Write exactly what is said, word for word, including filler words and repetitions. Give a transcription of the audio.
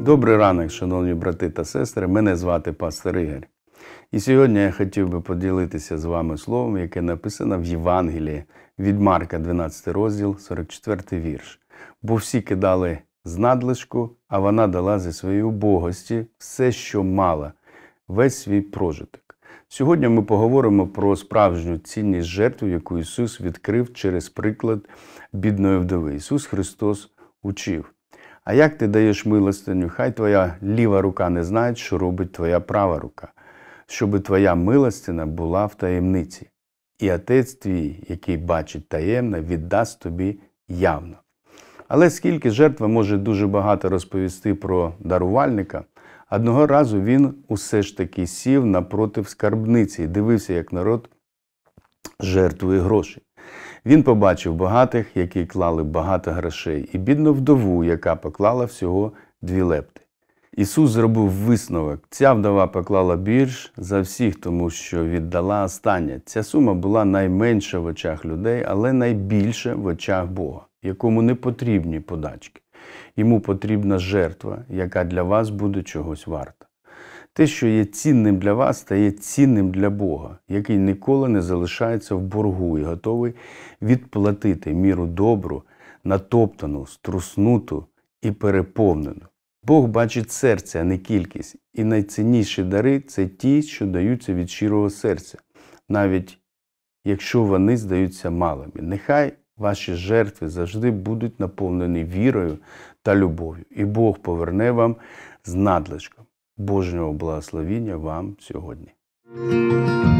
Добрий ранок, шановні брати та сестри, мене звати пастор Ігор. І сьогодні я хотів би поділитися з вами словом, яке написано в Євангелії від Марка, дванадцятий розділ, сорок четвертий вірш. Бо всі кидали з надлишку, а вона дала зі своєї убогості все, що мала, весь свій прожиток. Сьогодні ми поговоримо про справжню цінність жертви, яку Ісус відкрив через приклад бідної вдови. Ісус Христос учив: а як ти даєш милостиню, хай твоя ліва рука не знає, що робить твоя права рука, щоби твоя милостина була в таємниці. І Отець твій, який бачить таємно, віддасть тобі явно. Але скільки жертва може дуже багато розповісти про дарувальника, одного разу він усе ж таки сів напротив скарбниці і дивився, як народ жертвує гроші. Він побачив багатих, які клали багато грошей, і бідну вдову, яка поклала всього дві лепти. Ісус зробив висновок: ця вдова поклала більш за всіх, тому що віддала останнє. Ця сума була найменша в очах людей, але найбільша в очах Бога, якому не потрібні подачки. Йому потрібна жертва, яка для вас буде чогось варта. Те, що є цінним для вас, стає цінним для Бога, який ніколи не залишається в боргу і готовий відплатити міру добру, натоптану, струснуту і переповнену. Бог бачить серце, а не кількість. І найцінніші дари – це ті, що даються від щирого серця, навіть якщо вони здаються малими. Нехай ваші жертви завжди будуть наповнені вірою та любов'ю, і Бог поверне вам з надлишком. Божнього благословіння вам сьогодні.